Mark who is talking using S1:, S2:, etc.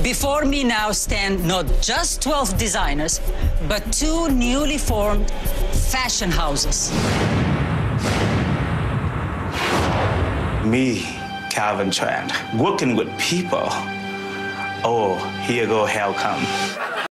S1: Before me now stand not just 12 designers, but 2 newly formed fashion houses.
S2: Me, Calvin Tran, working with people. Oh, here go hell come.